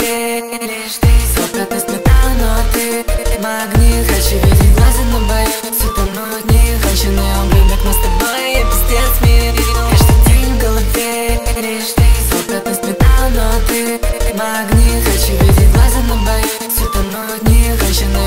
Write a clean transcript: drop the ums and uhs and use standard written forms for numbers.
голове. Лишь ты, сопрятность металла, но ты магнит. Хочу видеть глаза на бою, все тонут в них. Конченый ублюдок, мы с тобой, я пиздец мир. Каждый день в голове. Лишь ты, сопрятность металла, но ты магнит. Хочу видеть глаза на бою, все тонут в них. Конченый